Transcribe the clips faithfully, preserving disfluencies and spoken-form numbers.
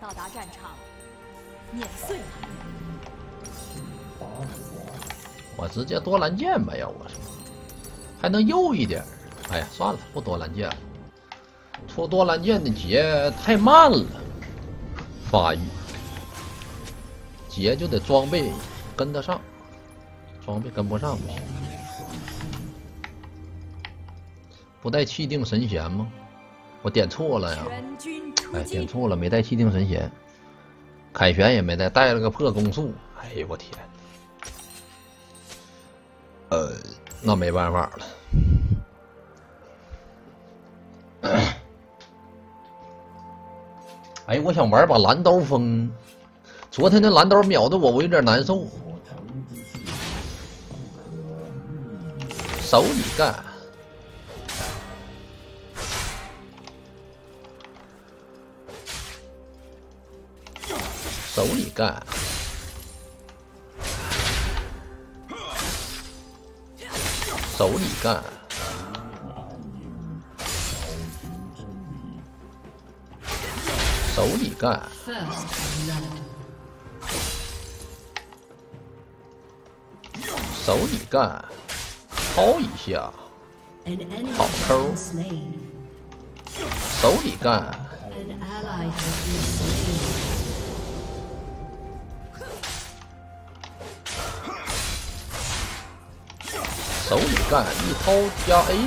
到达战场，碾碎他。 我直接多蓝剑吧，要我说，还能右一点。哎呀，算了，不多蓝剑了。出多蓝剑的杰太慢了，发育杰就得装备跟得上，装备跟不上不行。不带气定神闲吗？我点错了呀！哎，点错了，没带气定神闲，凯旋也没带，带了个破攻速。哎呦我天！呃，那没办法了。哎，我想玩把蓝刀锋，昨天那蓝刀秒的我，我有点难受。手里干。手里干，手里干，手里干，手里干，抛一下，好抠，手里干。手里干一掏加 A，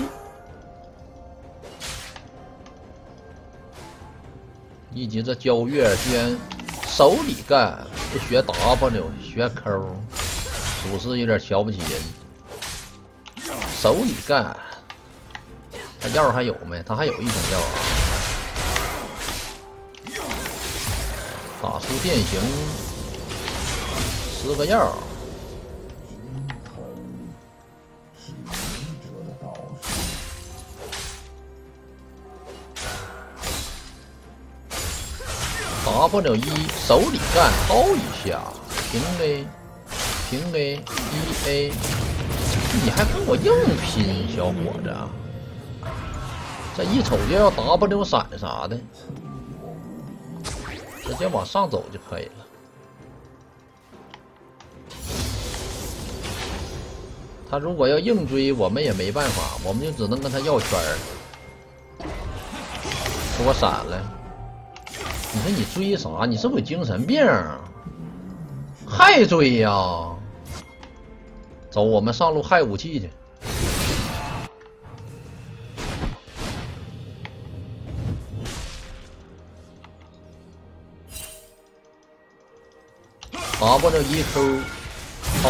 以及这交月间手里干不学 W 学 Q， 属实有点瞧不起人。手里干，他药还有没？他还有一种药啊！打出电刑十个药。W 一手里干掏一下，平 A， 平 A， 一 A， 你还跟我硬拼，小伙子！这一瞅就要 W 闪啥的，直接往上走就可以了。他如果要硬追，我们也没办法，我们就只能跟他要圈儿。给我闪了！你说你追啥？你是不是有精神病？还追呀？走，我们上路害武器去。W 一 Q 掏，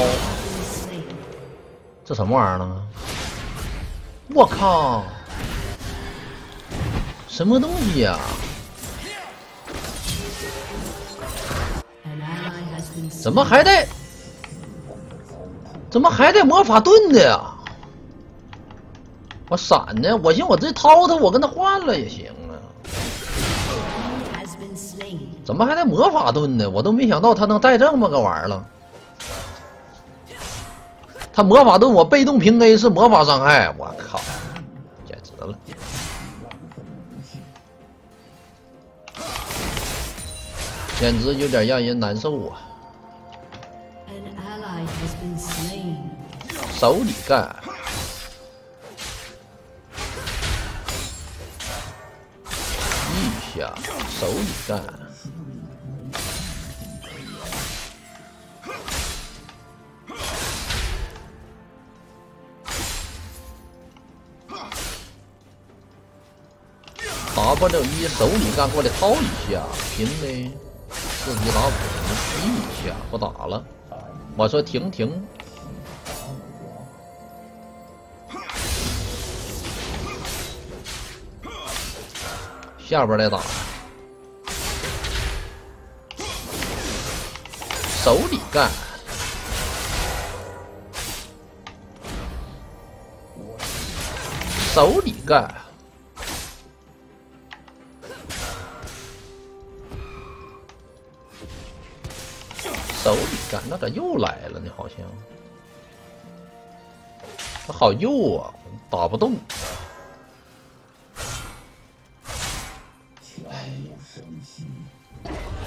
这什么玩意儿呢？我靠！什么东西呀？怎么还带？怎么还带魔法盾的呀？我闪呢，我寻思我这掏他，我跟他换了也行啊。怎么还带魔法盾呢？我都没想到他能带这么个玩意儿了。他魔法盾我被动平 A 是魔法伤害，我靠，简直了！简直有点让人难受啊！手里干，一下手里干，W 一手里干过来掏一下，平的四级打五，一下不打了。我说停停。下边来打，手里干，手里干，手里干，那咋又来了呢？好像，他好右啊，打不动。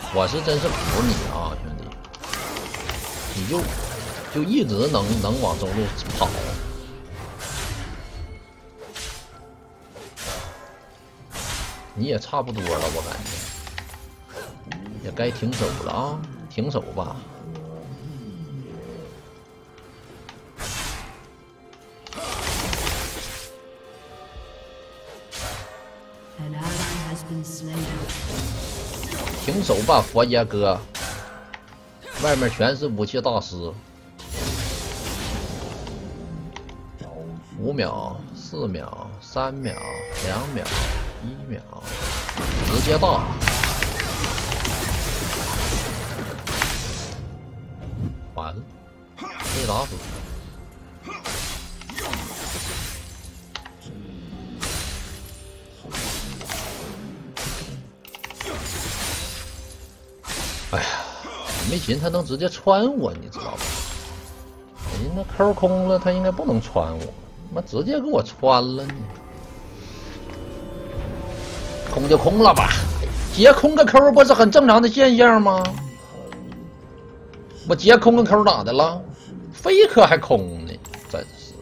我是真是服你啊，兄弟！你就就一直能能往中路跑，你也差不多了，我感觉也该停手了啊，停手吧。 停手吧，佛爷哥！外面全是武器大师。五秒、四秒、三秒、两秒、一秒，直接到！完了，被打死。 哎呀，没寻思他能直接穿我，你知道吧？人家那扣空了，他应该不能穿我，妈直接给我穿了呢！空就空了吧，截空个扣不是很正常的现象吗？我截空个扣咋的了？非磕还空呢，真是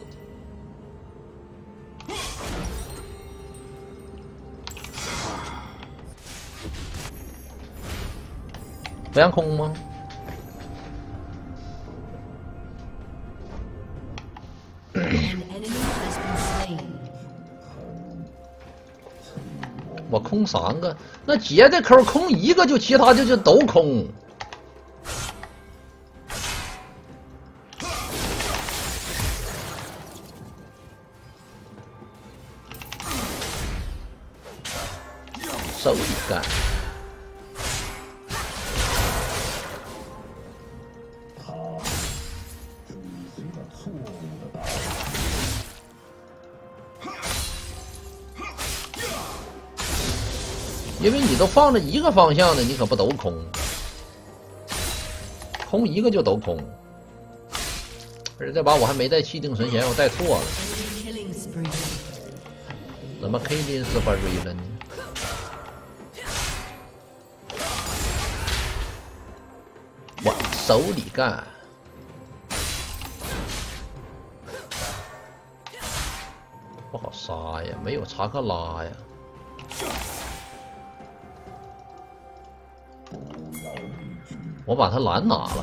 的。 不让空吗？我空三个，那截的扣空一个就其他就就都空。手里干。 因为你都放着一个方向的，你可不都空，空一个就都空。而且这把我还没带气定神闲，我带错了。怎么 K 林斯发瑞了呢？我手里干。 不好杀呀，没有查克拉呀。我把他蓝拿了，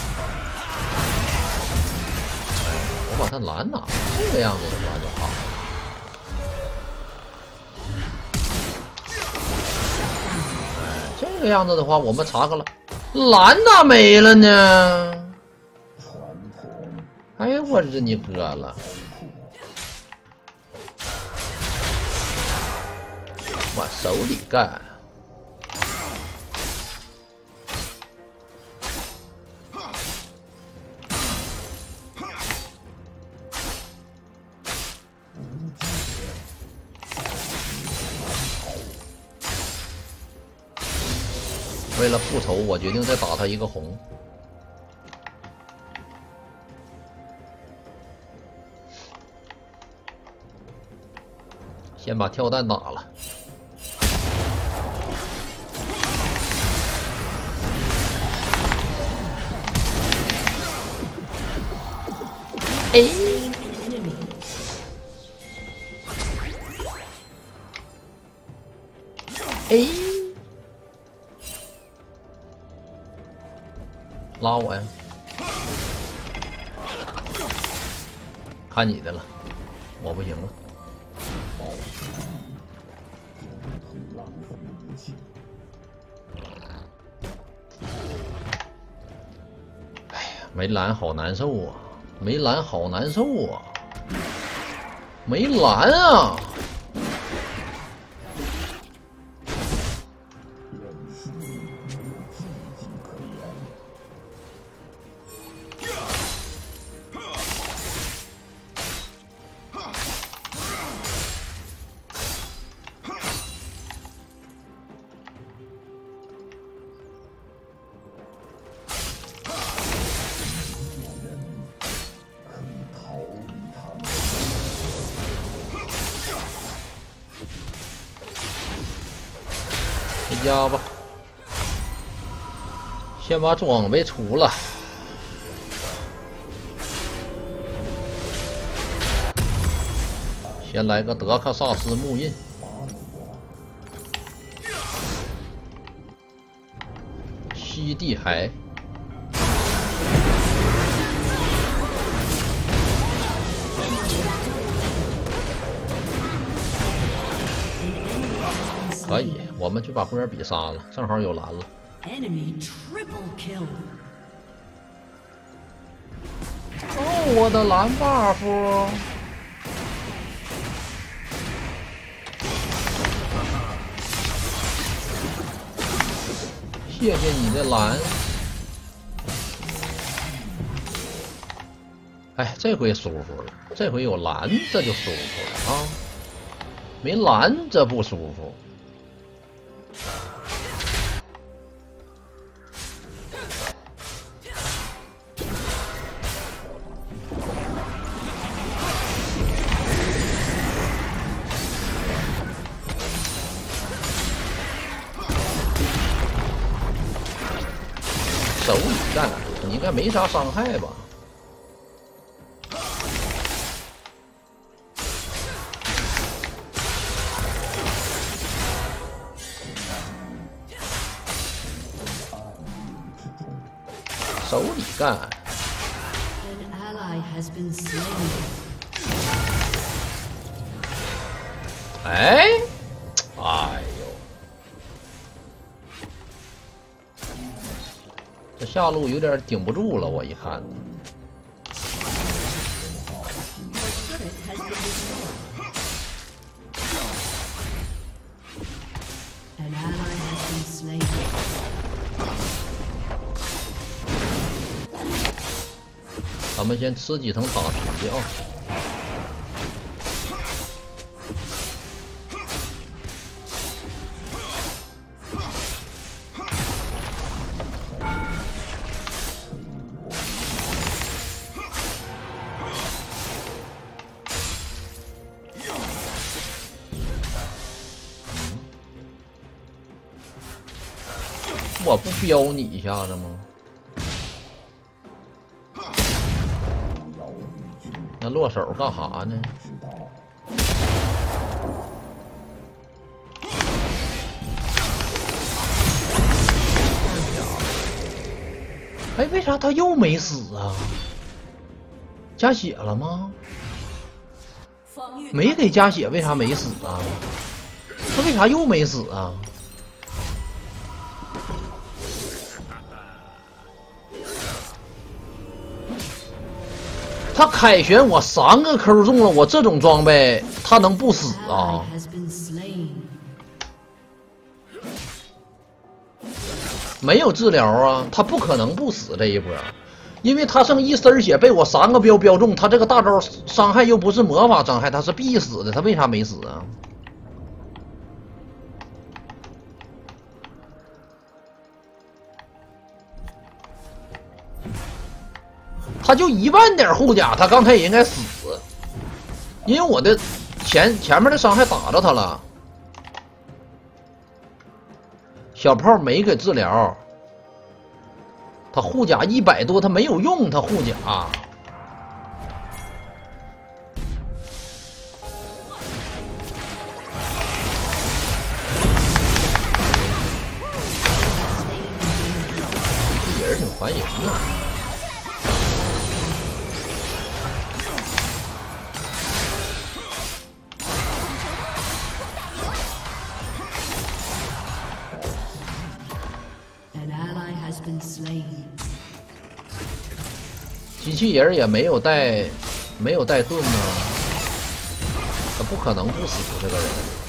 我把他蓝拿了，这个样子的话就好。哎，这个样子的话，我们查克拉蓝咋没了呢？哎呀，我日你哥了！ 我手里干，为了复仇，我决定再打他一个红。先把跳弹打了。 哎，哎，拉我呀！看你的了，我不行了。哎呀，没蓝好难受啊！ 没蓝好难受啊！没蓝啊！回家吧。 先把装备出了。先来个德克萨斯木印。西地海。 可以，我们去把波尔比杀了，正好有蓝了。哦，我的蓝 buff！ 谢谢你的蓝。哎，这回舒服了，这回有蓝这就舒服了啊，没蓝这不舒服。 手里干，你应该没啥伤害吧？手里干。哎，哎呦！ 这下路有点顶不住了，我一看。咱们先吃几层塔皮啊！我不飙你一下子吗？那落手干啥呢？哎，为啥他又没死啊？加血了吗？没给加血，为啥没死啊？他为啥又没死啊？ 他凯旋我三个 Q 中了，我这种装备他能不死啊？没有治疗啊，他不可能不死这一波，因为他剩一丝血被我三个标标中，他这个大招伤害又不是魔法伤害，他是必死的，他为啥没死啊？他就一万点护甲，他刚才也应该死，因为我的前前面的伤害打着他了。小炮没给治疗，他护甲一百多，他没有用，他护甲。这也是挺烦人的。 机器人也没有带，没有带盾呢，他不可能不死这个人。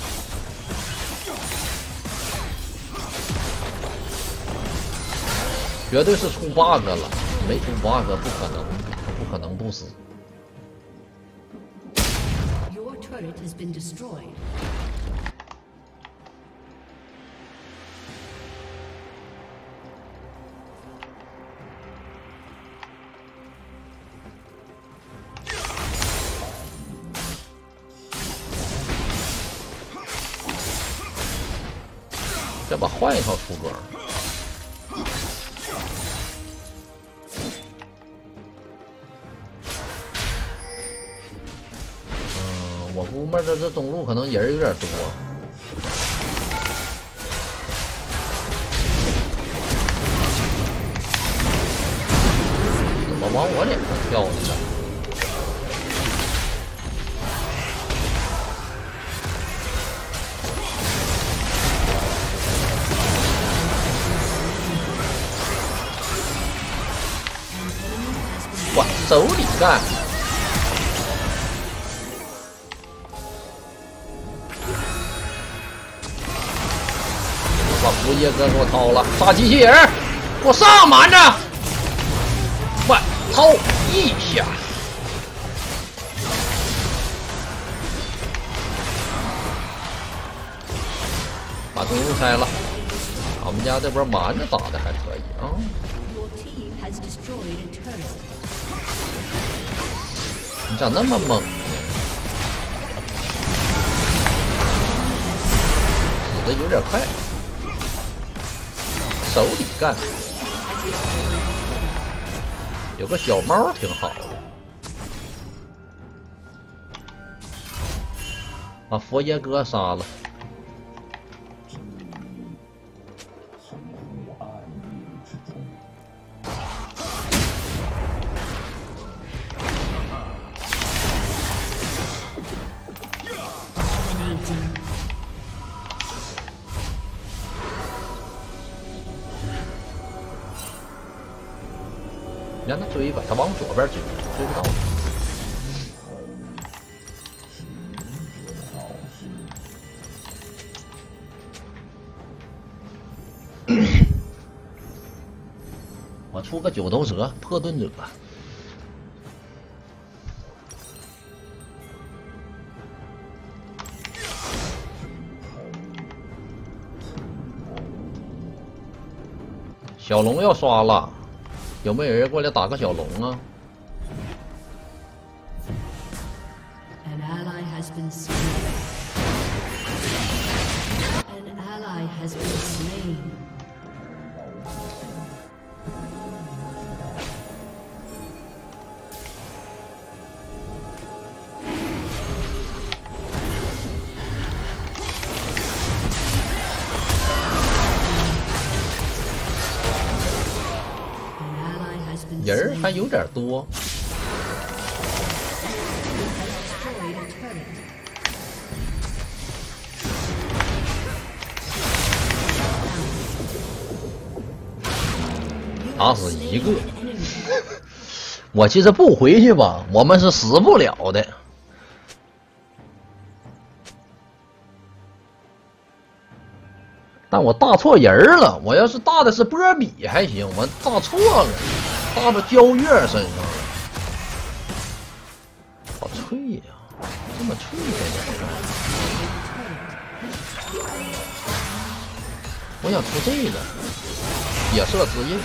绝对是出 bug 了，没出 bug 不可能，他不可能不死。Your turret has been destroyed. 再把换一套出装。 出门这这中路可能人有点多。怎么往我脸上跳呢？哇，手里干！把福叶哥给我掏了，杀机器人，给我上满着，快掏一下！把中路拆了，我们家这波蛮子打的还可以啊。你咋那么猛？死的有点快。手里干，有个小猫挺好的。把佛爷哥杀了。让他追吧，他往左边追，追不到。我出个九头蛇破盾者。小龙要刷了。有没有人过来打个小龙啊？ An ally has been slain. An ally has been slain. 人儿还有点多。打死一个，我其实不回去吧，我们是死不了的。但我大错人了，我要是大的是波比还行，我大错了，大到焦月身上了。好脆呀、啊，这么脆的人啊！我想出这个野射之印。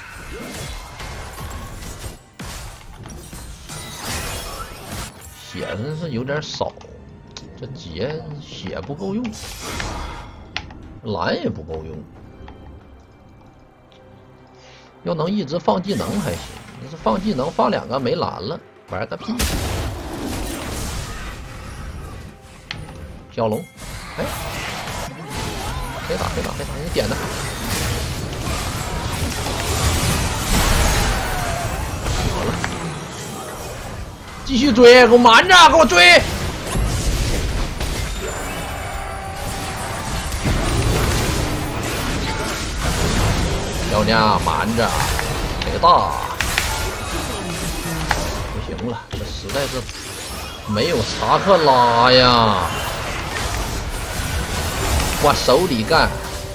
血真是有点少，这劫血不够用，蓝也不够用。要能一直放技能还行，你是放技能放两个没蓝了，玩个屁！小龙，哎，可以打，可以打，可以打，你点的。 继续追，给我瞒着，给我追！小娘瞒着，这个大不行了，这实在是没有查克拉呀！往手里干。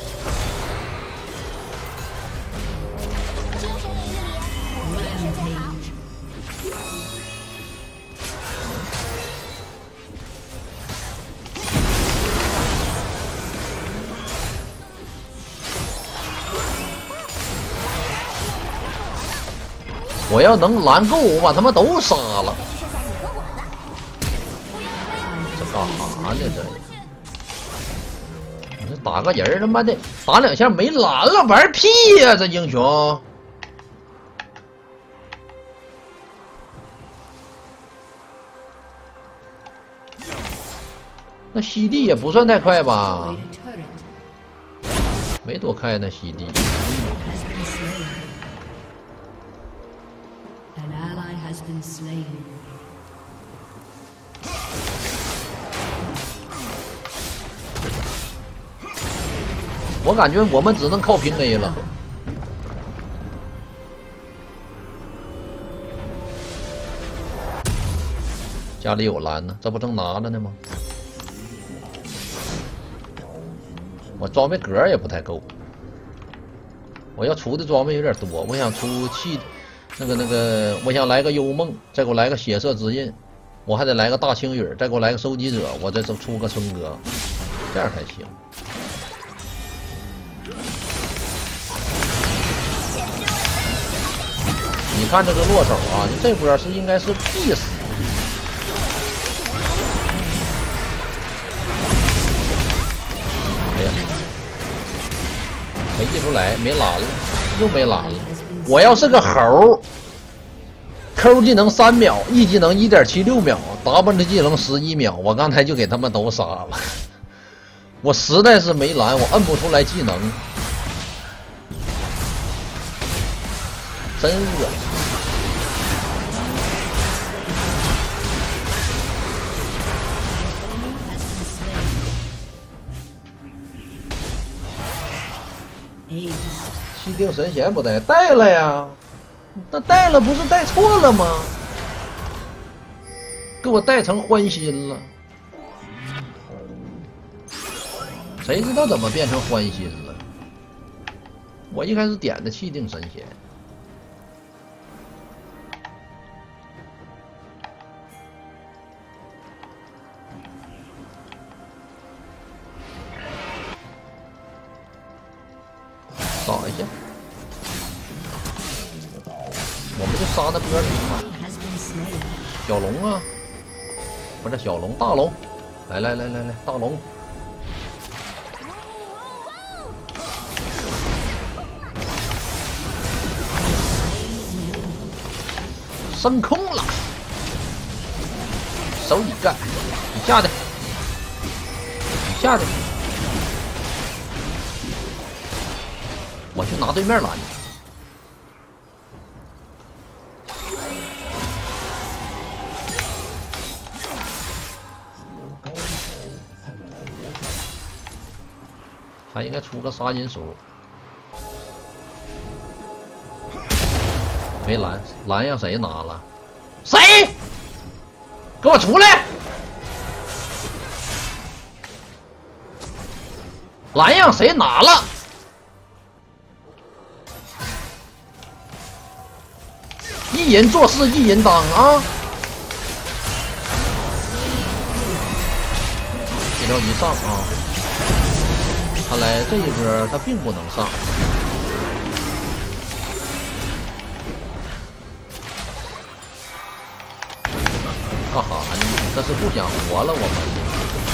我要能拦够，我把他们都杀了。这干啥呢？这你这打个人，他妈的打两下没拦了，玩屁呀、啊！这英雄。 那吸地也不算太快吧？没多快那吸地。 我感觉我们只能靠平 A 了。家里有蓝呢，这不正拿着呢吗？我装备格也不太够，我要出的装备有点多，我想出气，那个那个，我想来个幽梦，再给我来个血色之印，我还得来个大青雨，再给我来个收集者，我再出个春哥，这样才行。 你看这个落手啊，你这波是应该是必死。哎呀，没记出来，没蓝了，又没蓝了。我要是个猴 ，Q 技能三秒 ，E 技能 一点七六秒 ，W 技能十一秒，我刚才就给他们都杀了。我实在是没蓝，我摁不出来技能，真恶心。 气定神闲不带带了呀？那带了不是带错了吗？给我带成欢心了，谁知道怎么变成欢心了？我一开始点的气定神闲。 扫一下，我们就杀那波比嘛。小龙啊，不是小龙，大龙，来来来来来，大龙，升空了，手里干，你下的，你下的。 我去拿对面蓝。他应该出个杀银鼠。没蓝，蓝让谁拿了？谁？给我出来！蓝让谁拿了？ 一人做事一人当啊！别着急上啊！看来这一波他并不能上。哈哈，这是不想活了我们。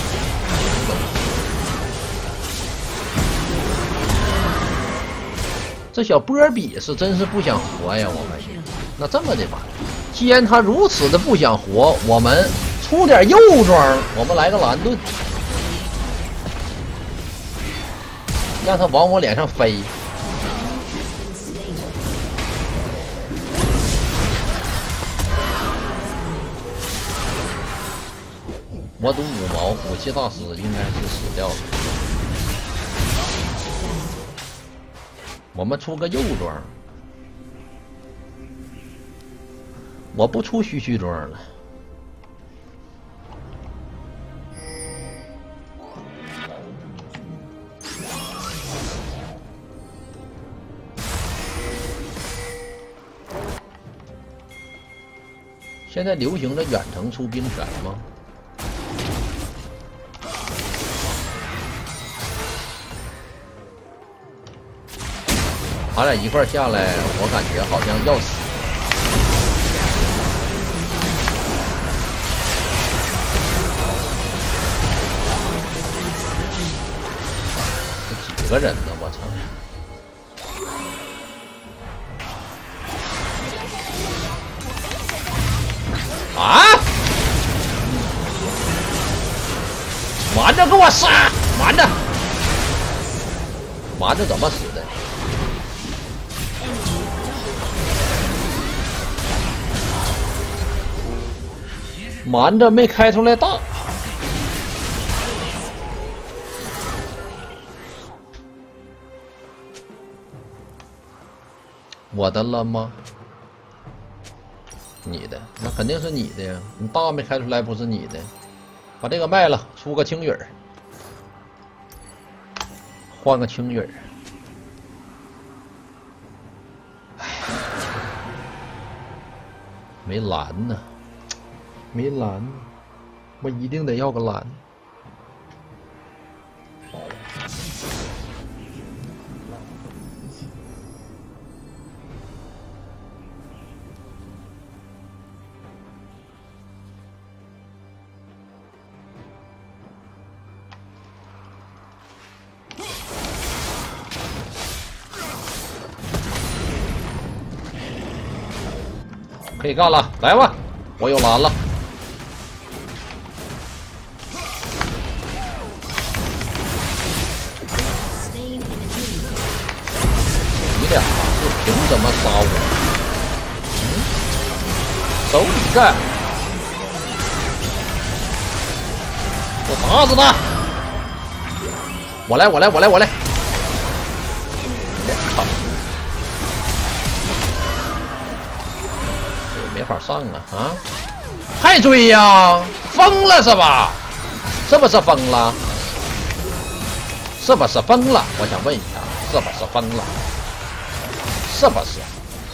这小波比是真是不想活呀，我们。 那这么的吧，既然他如此的不想活，我们出点右装，我们来个蓝盾，让他往我脸上飞。我赌五毛，武器大师应该是死掉了。我们出个右装。 我不出虚虚装了。现在流行着远程出兵权吗？他俩一块下来，我感觉好像要死。 几个人呢？我操！啊！ 着给我杀！慢着，慢着怎么死的？慢着没开出来大。我的了吗？你的，那肯定是你的呀！你大没开出来，不是你的。把这个卖了，出个青羽儿，换个青羽儿。没蓝呢，没蓝，我一定得要个蓝。可以干了，来吧，我有蓝了。你俩是凭什么杀我？嗯，手里干，我打死他！我来，我来，我来，我来！我操！没法上啊啊！还追呀？疯了是吧？是不是疯了？是不是疯了？我想问一下，是不是疯了？是不是？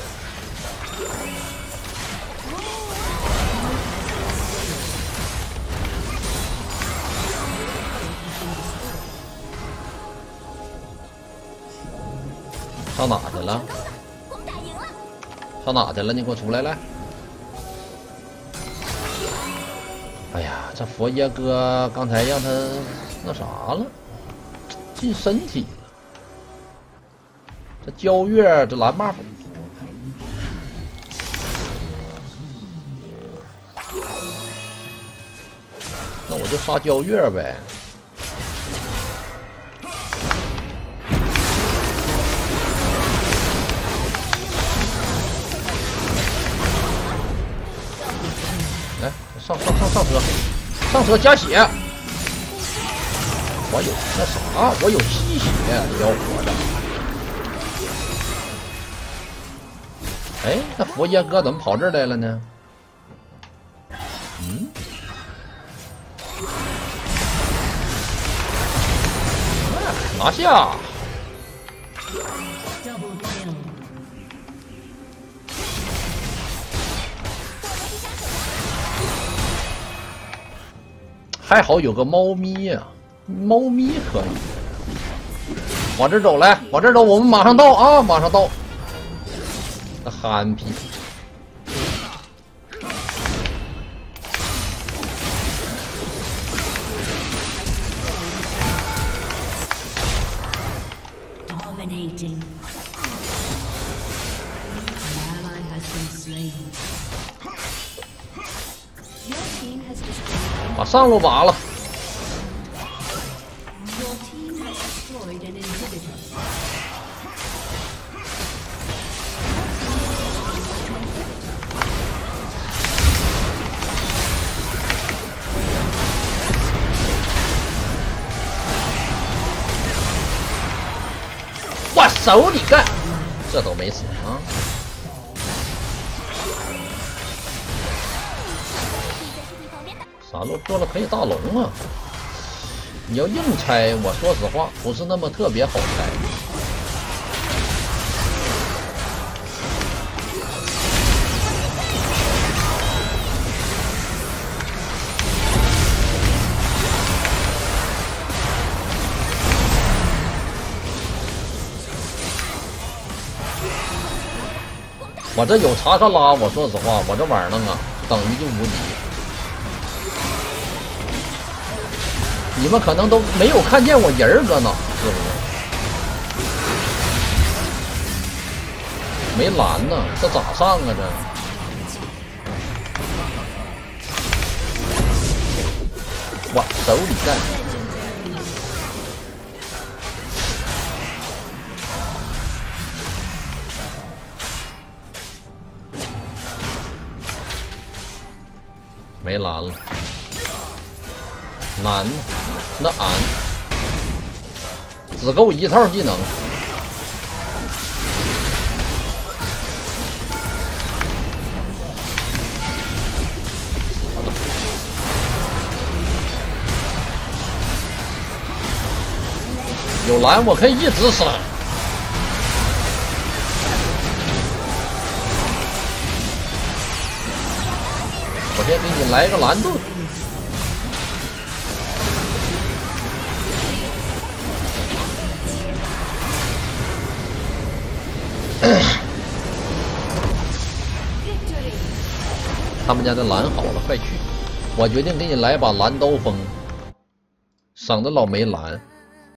上哪去了？上哪去了？你给我出来来！哎呀，这佛爷哥刚才让他那啥了，进身体了。这焦月这蓝 buff， 那我就杀焦月呗。来，上上上上车，上车加血。我有那啥，我有吸血，小伙子。哎，那佛爷哥怎么跑这儿来了呢？嗯，拿下。还好有个猫咪呀、啊，猫咪可以。往这走来，往这走，我们马上到啊，马上到。那憨皮。 Dominating. An ally has been slain. Your team has destroyed. 把上路拔了。 Your team has destroyed an inhibitor. 我手里干，这都没死啊！啥路做了可以大龙啊！你要硬拆，我说实话不是那么特别好拆。我这有查克拉，我说实话，我这玩意儿弄啊，等于就无敌。你们可能都没有看见我人儿搁哪，是不是？没蓝呢，这咋上啊？这我手里干。 没蓝了，蓝，那俺只够一套技能。有蓝我可以一直闪。我先给你来个蓝盾。他们家的蓝好了，快去！我决定给你来把蓝刀锋，省得老没蓝。